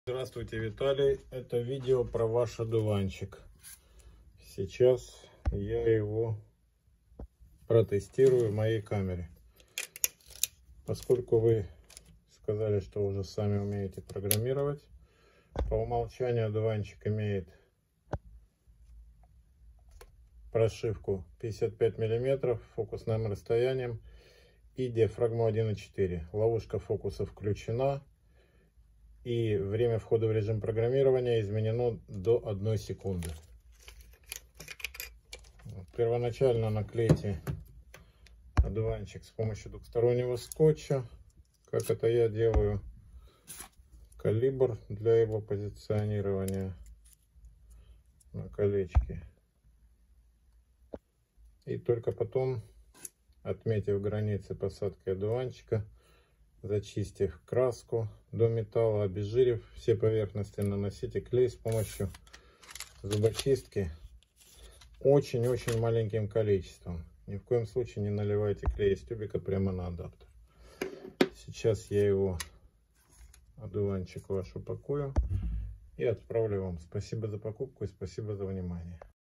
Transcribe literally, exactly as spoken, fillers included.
Здравствуйте, Виталий. Это видео про ваш одуванчик. Сейчас я его протестирую в моей камере. Поскольку вы сказали, что уже сами умеете программировать, по умолчанию одуванчик имеет прошивку пятьдесят пять миллиметров фокусным расстоянием и диафрагму один и четыре. Ловушка фокуса включена. И время входа в режим программирования изменено до одной секунды. Первоначально наклейте одуванчик с помощью двухстороннего скотча, как это я делаю, калибр для его позиционирования на колечке. И только потом, отметив границы посадки одуванчика, зачистив краску до металла, обезжирив все поверхности, наносите клей с помощью зубочистки очень-очень маленьким количеством. Ни в коем случае не наливайте клей из тюбика прямо на адаптер. Сейчас я его, одуванчик ваш, упакую и отправлю вам. Спасибо за покупку и спасибо за внимание.